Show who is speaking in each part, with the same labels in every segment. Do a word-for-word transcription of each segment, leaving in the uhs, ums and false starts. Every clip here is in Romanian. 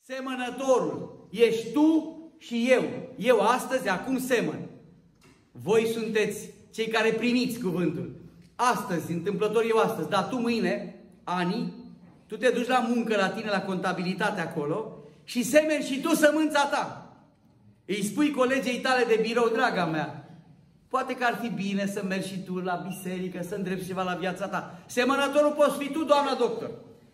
Speaker 1: Semănătorul ești tu și eu. Eu astăzi, acum semăn. Voi sunteți cei care primiți cuvântul. Astăzi, întâmplător eu astăzi, dar tu mâine, Ani, tu te duci la muncă la tine, la contabilitate acolo și semeni și tu sămânța ta. Îi spui colegei tale de birou, draga mea, poate că ar fi bine să mergi și tu la biserică, să îndrepți ceva la viața ta. Semănătorul poți fi tu, doamna doctor.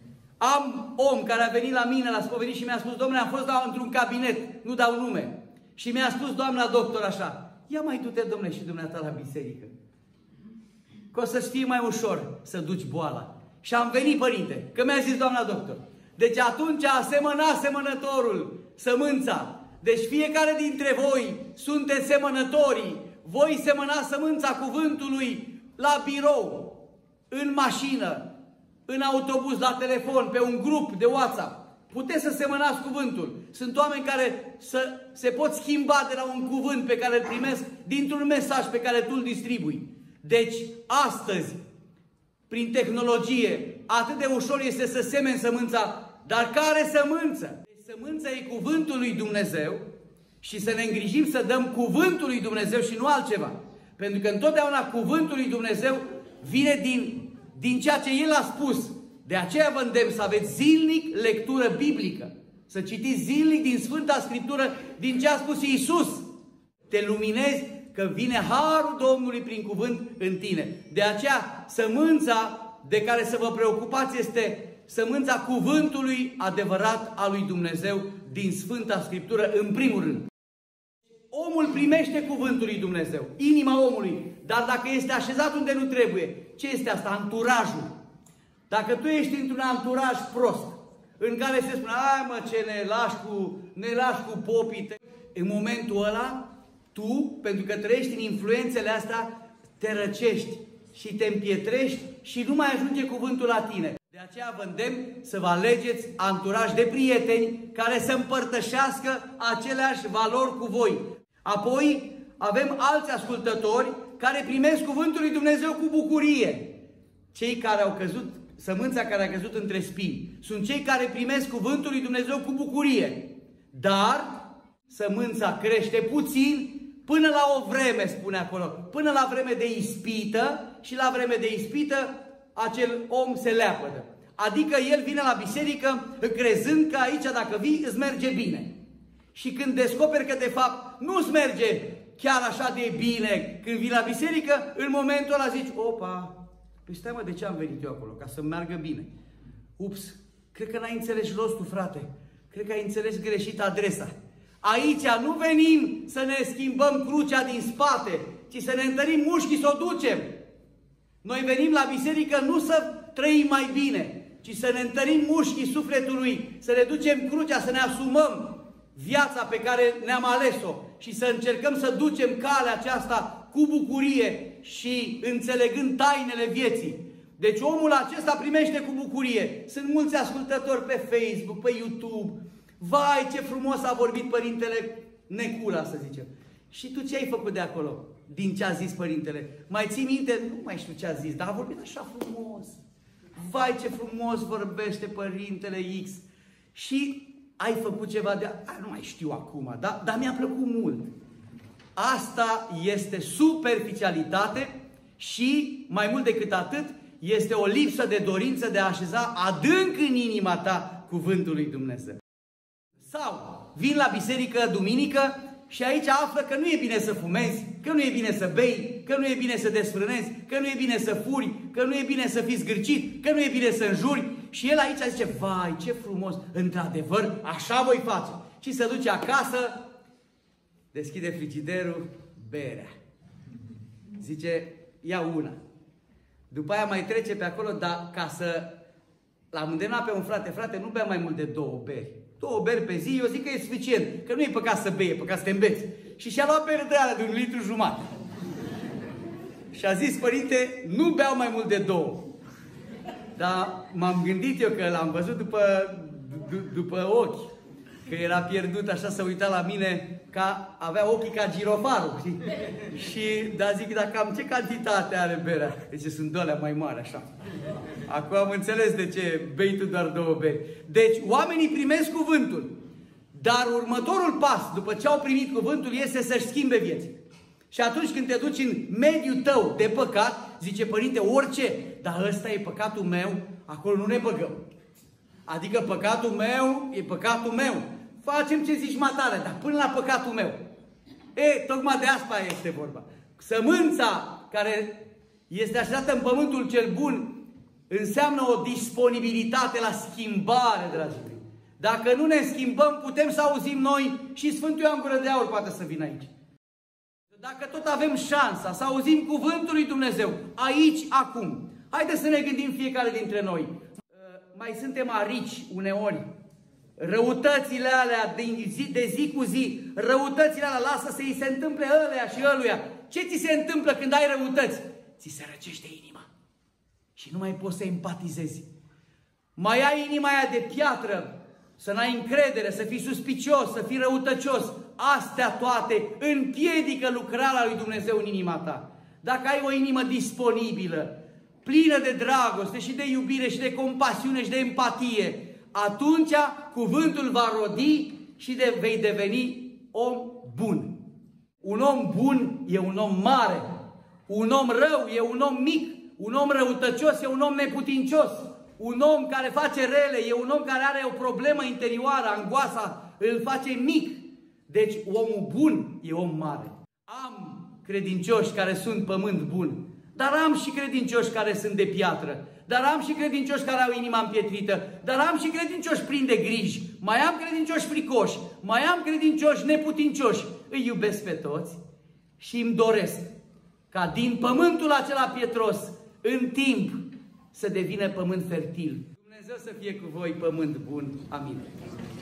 Speaker 1: Am om care a venit la mine, la spovedit și mi-a spus, domnule, am fost într-un cabinet, nu dau nume. Și mi-a spus doamna doctor așa, ia mai du-te, domnule, și dumneata la biserică. Că o să-ți fie mai ușor să duci boala. Și am venit, părinte, că mi-a zis doamna doctor. Deci atunci a semănat semănătorul sămânța. Deci fiecare dintre voi sunteți semănătorii. Voi semănați sămânța cuvântului la birou, în mașină, în autobuz, la telefon, pe un grup de WhatsApp. Puteți să semănați cuvântul. Sunt oameni care să, se pot schimba de la un cuvânt pe care îl primesc dintr-un mesaj pe care tu îl distribui. Deci, astăzi, prin tehnologie, atât de ușor este să semeni sămânța, dar care sămânță? Deci, sămânța e cuvântul lui Dumnezeu și să ne îngrijim să dăm cuvântul lui Dumnezeu și nu altceva. Pentru că întotdeauna cuvântul lui Dumnezeu vine din, din ceea ce El a spus. De aceea vă îndemn să aveți zilnic lectură biblică. Să citiți zilnic din Sfânta Scriptură, din ce a spus Iisus. Te luminezi că vine harul Domnului prin cuvânt în tine. De aceea, sămânța de care să vă preocupați este sămânța cuvântului adevărat al lui Dumnezeu din Sfânta Scriptură, în primul rând. Omul primește cuvântul lui Dumnezeu, inima omului, dar dacă este așezat unde nu trebuie, ce este asta? Anturajul. Dacă tu ești într-un anturaj prost, în care se spune, ai mă, ce ne lași cu, ne lași cu popii, în momentul ăla, tu, pentru că trăiești în influențele astea, te răcești și te împietrești și nu mai ajunge cuvântul la tine. De aceea vă îndemn să vă alegeți anturaj de prieteni care să împărtășească aceleași valori cu voi. Apoi avem alți ascultători care primesc cuvântul lui Dumnezeu cu bucurie. Cei care au căzut, sămânța care a căzut între spini, sunt cei care primesc cuvântul lui Dumnezeu cu bucurie. Dar sămânța crește puțin până la o vreme, spune acolo, până la vreme de ispită și la vreme de ispită acel om se leapădă. Adică el vine la biserică crezând că aici dacă vii îți merge bine. Și când descoperi că de fapt nu îți merge chiar așa de bine când vii la biserică, în momentul ăla zici, opa, păi stai mă, de ce am venit eu acolo? Ca să-mi meargă bine. Ups, cred că n-ai înțeles rostul, frate. Cred că ai înțeles greșit adresa. Aici nu venim să ne schimbăm crucea din spate, ci să ne întărim mușchii să o ducem. Noi venim la biserică nu să trăim mai bine, ci să ne întărim mușchii sufletului, să ne ducem crucea, să ne asumăm viața pe care ne-am ales-o și să încercăm să ducem calea aceasta cu bucurie și înțelegând tainele vieții. Deci omul acesta primește cu bucurie. Sunt mulți ascultători pe Facebook, pe YouTube. Vai, ce frumos a vorbit Părintele Necula, să zicem. Și tu ce ai făcut de acolo? Din ce a zis Părintele? Mai ții minte? Nu mai știu ce a zis, dar a vorbit așa frumos. Vai, ce frumos vorbește Părintele X. Și ai făcut ceva de... A, nu mai știu acum, dar, dar mi-a plăcut mult. Asta este superficialitate și, mai mult decât atât, este o lipsă de dorință de a așeza adânc în inima ta cuvântul lui Dumnezeu. Sau vin la biserică duminică și aici află că nu e bine să fumezi, că nu e bine să bei, că nu e bine să desfrânezi, că nu e bine să furi, că nu e bine să fii zgârcit, că nu e bine să înjuri. Și el aici zice, vai, ce frumos, într-adevăr, așa voi face. Și se duce acasă, deschide frigiderul, berea. Zice, ia una. După aia mai trece pe acolo, dar ca să l-am îndemnat pe un frate, frate, nu bea mai mult de două beri. Două beri pe zi, eu zic că e suficient, că nu e păcat să bei, e păcat să te îmbeți. Și și-a luat bere de alea de un litru jumătate. Și a zis, părinte, nu beau mai mult de două. Dar m-am gândit eu că l-am văzut după, după ochi, că era pierdut, așa să uita la mine, ca avea ochii ca girofarul. Și, și da, zic, dar cam ce cantitate are berea? Deci sunt două alea mai mari, așa. Acum am înțeles de ce bei tu doar două beri. Deci oamenii primesc cuvântul. Dar următorul pas, după ce au primit cuvântul, este să-și schimbe vieții. Și atunci când te duci în mediul tău de păcat, zice Părinte, orice, dar ăsta e păcatul meu, acolo nu ne băgăm. Adică păcatul meu e păcatul meu. Facem ce zici matale, dar până la păcatul meu. E, tocmai de asta este vorba. Sămânța care este așezată în pământul cel bun înseamnă o disponibilitate la schimbare, dragii mei. Dacă nu ne schimbăm, putem să auzim noi și Sfântul Ioan Gură de Aur poate să vină aici. Dacă tot avem șansa să auzim cuvântul lui Dumnezeu, aici, acum, haideți să ne gândim fiecare dintre noi. Mai suntem arici uneori. Răutățile alea de zi, de zi cu zi, răutățile alea, lasă să îi se întâmple ălea și ăluia. Ce ți se întâmplă când ai răutăți? Ți se răcește inima. Și nu mai poți să empatizezi. Mai ai inima aia de piatră, să n-ai încredere, să fii suspicios, să fii răutăcios. Astea toate împiedică lucrarea lui Dumnezeu în inima ta. Dacă ai o inimă disponibilă, plină de dragoste și de iubire și de compasiune și de empatie, atunci cuvântul va rodi și de, vei deveni om bun. Un om bun e un om mare. Un om rău e un om mic. Un om răutăcios e un om neputincios. Un om care face rele e un om care are o problemă interioară, angoasa, îl face mic. Deci omul bun e om mare. Am credincioși care sunt pământ bun, dar am și credincioși care sunt de piatră, dar am și credincioși care au inima împietrită, dar am și credincioși plini de griji, mai am credincioși fricoși, mai am credincioși neputincioși. Îi iubesc pe toți și îmi doresc ca din pământul acela pietros, în timp, să devină pământ fertil. Dumnezeu să fie cu voi pământ bun. Amin.